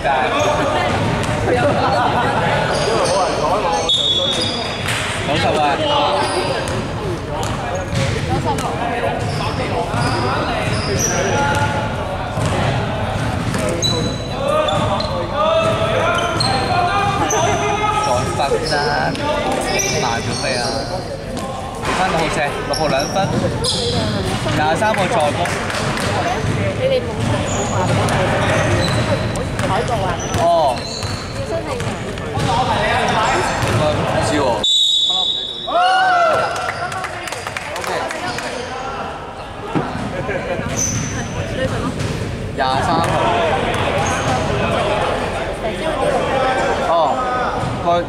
界。90啊！再分啦，慢咗未啊？幾分6號射，6號2分，23號助攻。 你哋冇話俾我海報啊？ 哦。 真係㗎。 唔知喎。23號。哦，個立。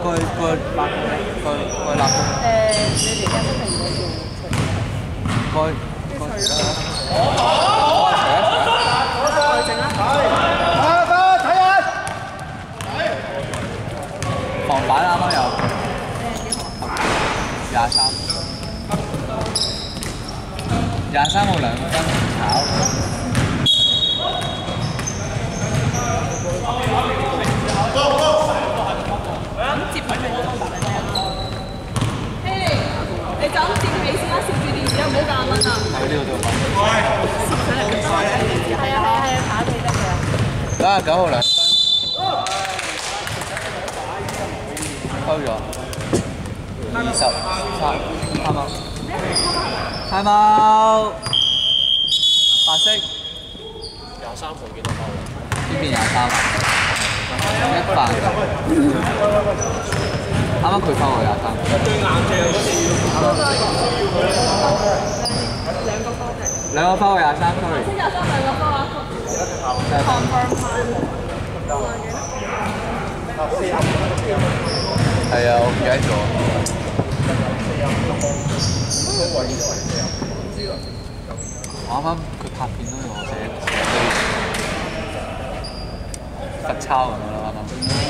你哋家真係唔會用個除啦。防板啱啱有。23號2分炒。 接佢咪得咯？嘿，你就咁接起先啦，攝住電視啊，唔好夾蚊啊！ 喺呢度做乜？ 係啊，打你得嘅。 99號2分。收咗。23。time out。白色。 23號幾多包啊？ 呢邊23啊。1分。啱啱佢收我23。 最硬淨嗰啲兩個包嘅23 sorry。 先23兩個包啊 ！confirm 係啊，我唔記得咗。我啱啱佢拍片都用我寫罰抄咁樣啦，啱啱。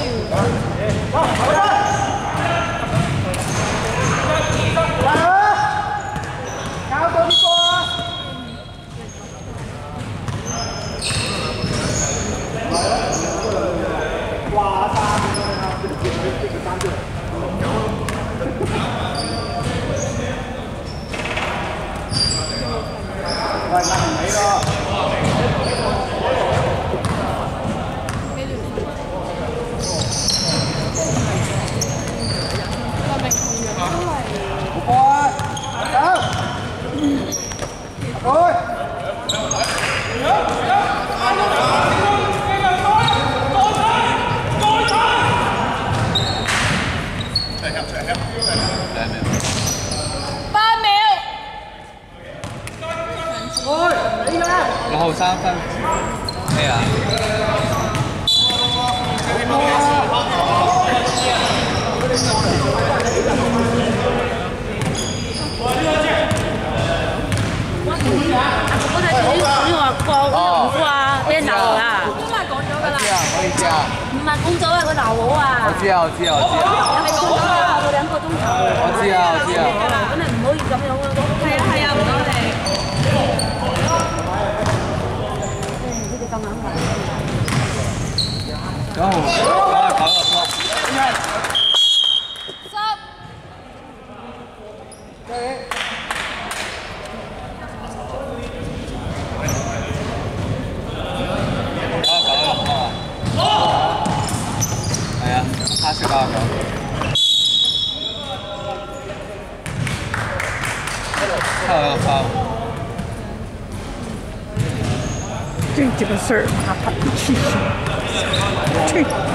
搞到呢個啊！哇！喂，拉唔起咯！好啊！走！去！8秒。6號3分。咩啊？ 我睇住呢個牛夫啊，啲牛啊。都係講咗㗎啦。 唔好意思啊。 唔係講咗啊，個牛佬啊。 我知啊。 係咪講咗啊？個2個鐘頭。 我知啊。 咁你唔可以咁樣啊！係啊，唔該你。呢個咁硬係。 9號9個波。89。 这个事儿麻烦气死！去。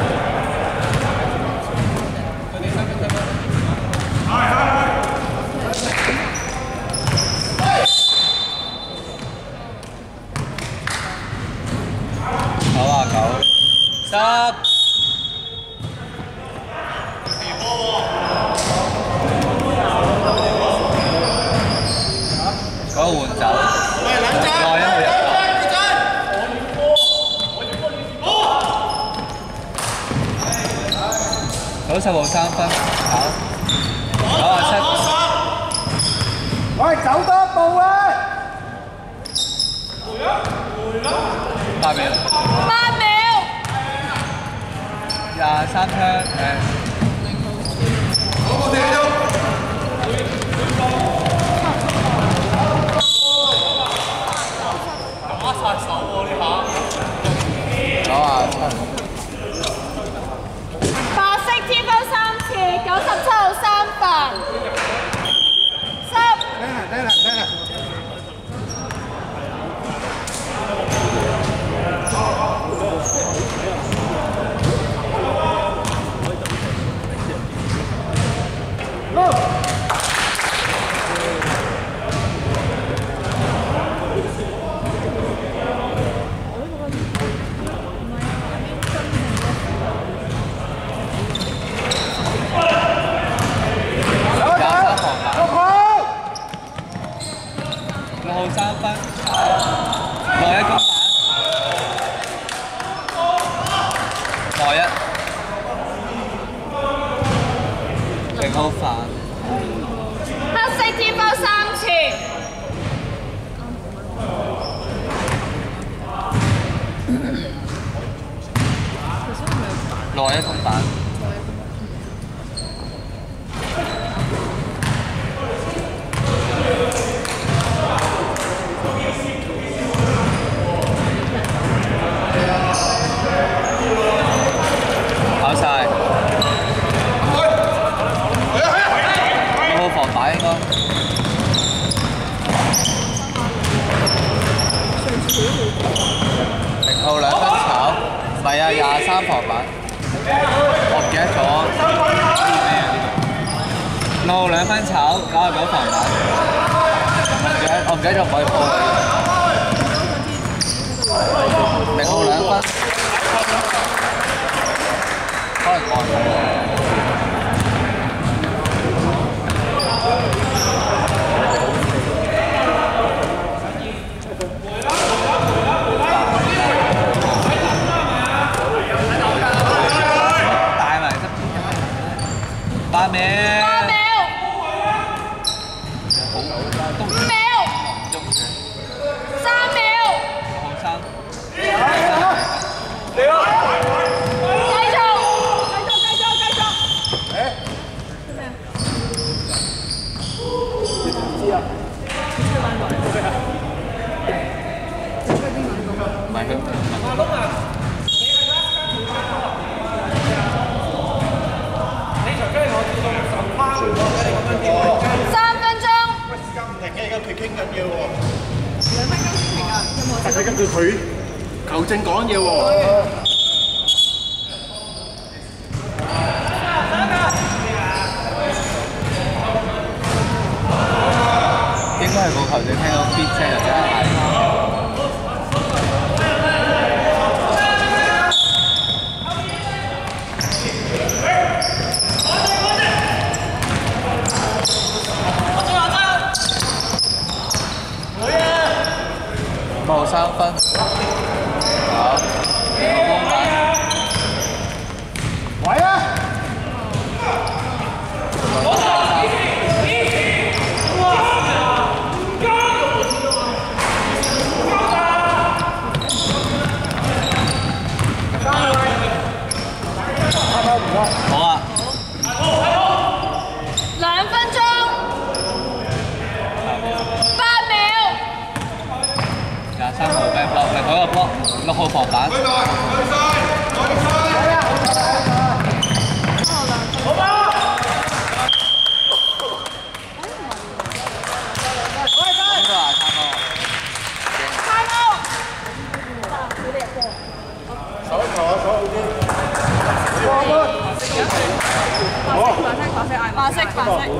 10。嗰個換走，耐一會入波。90號3分，跑97。 喂，走多一步啊 8秒。 8秒。 23槍打晒手喎呢下。 白色天分3次，97號3分。黑色天分3次。 內一公版。跑晒。冇防打應該。0號2分炒，唔係啊，23防板。我唔記得咗咩啊呢度。6號2分炒，99防板。我唔記得咗唔可以波。0號2分，可能過咗。8秒。5秒。3秒。6號3。繼續。唔係佢。 3分鐘。 喂，時間唔停嘅，而家佢傾緊嘢喎。 2分鐘先停啊！ 但係跟住佢球證講嘢喎。 應該係個球證聽到 beat 聲就即刻嗌。5號3分，好，2號攻板， 喂啊！ 好啊 2分鐘。8秒。 23號咩 block？ 係嗰個 block，6號防板。 白色。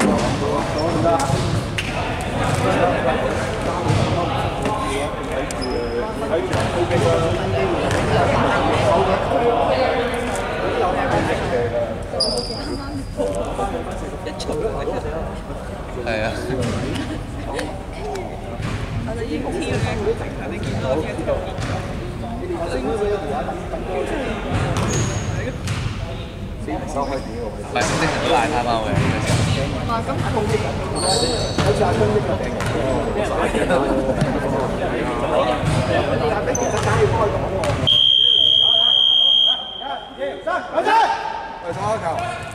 係啊。唔係，精神都大貪貓嘅。 哇！咁係好啲。 1、2、3，開又錯一球。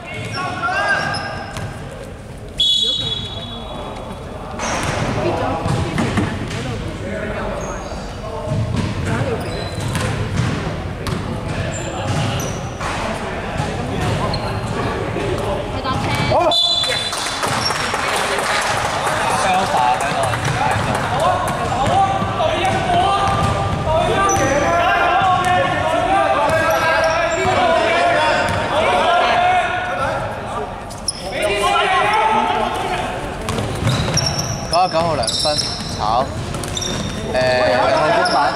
99號2分炒2號公板。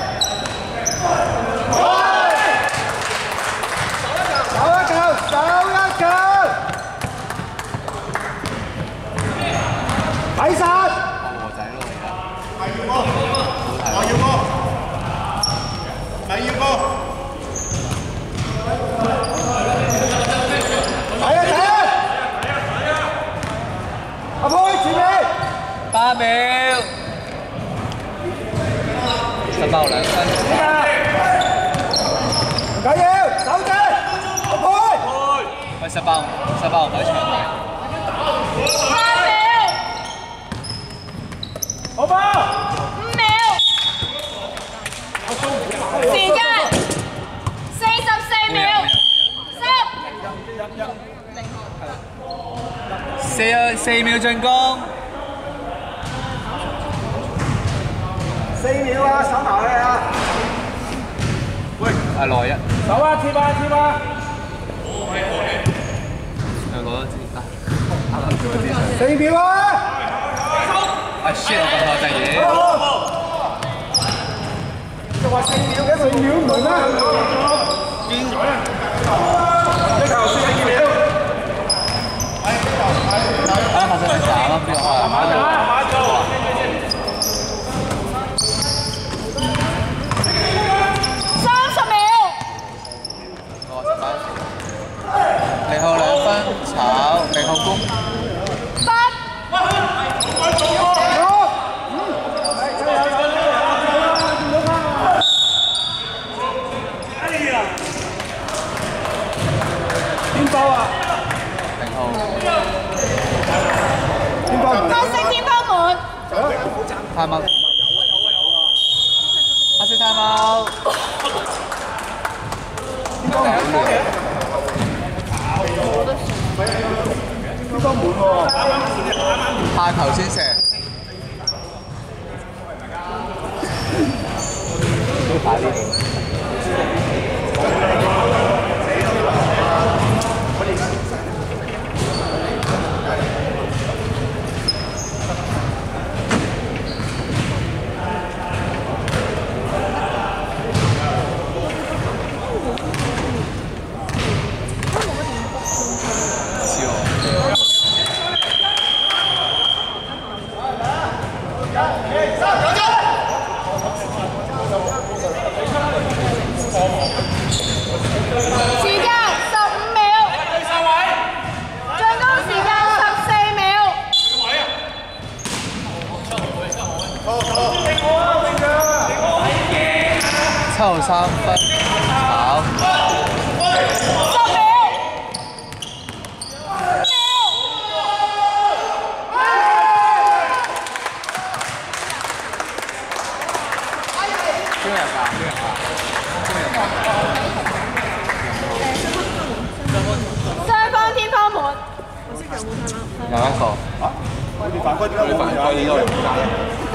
睇實。 和仔咯， 我要波，第二波。睇一睇。阿波前面。 8秒。18號2分。 唔緊要，手掣。阿波。 喂，18號唔喺場內。 好波。 5秒。時間44秒。 4秒進攻。 4秒啊，手埋去啊！喂， 係內一。 手啊，貼啊，貼啊！ 又攞咗支啊！啱啱做咗支 4秒啊！ 啊 shit！ 我撳錯隻嘢。 就話4秒嘅4秒唔係咩？變咗啊！一球42秒。 啊！發生咩事啊？邊個啊 ？30秒。 0號2分炒0號公。 邊包啊 0號。 邊包唔得。 黑色天花門。 time out。黑色 time out。 邊包唔得？邊包滿喎。 下球先射。快啲。7號3分炒。 10秒。 邊人㗎？ 雙方天花門。 有一個。 啊？佢哋犯規點解冇犯規呢個唔解啊？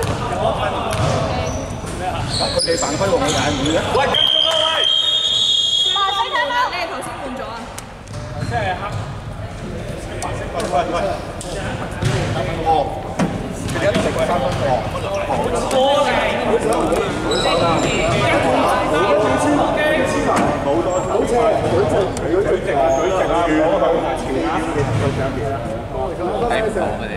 佢哋犯規喎，我解唔會嘅。喂，繼續啊喂！ 白色睇貓，你係頭先換咗啊？ 即係黑。白色。喂。 哦，佢哋一定係3分波。冇多好車，舉直啊！ 睇唔到佢哋。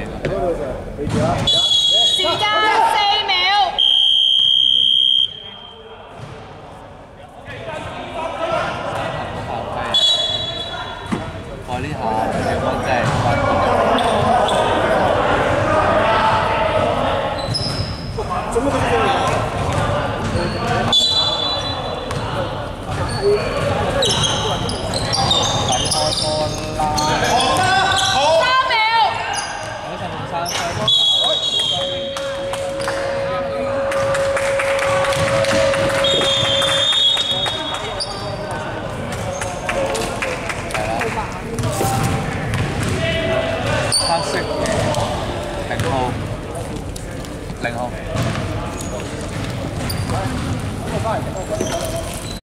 時間4秒。 我呢下小蚊真係做乜咁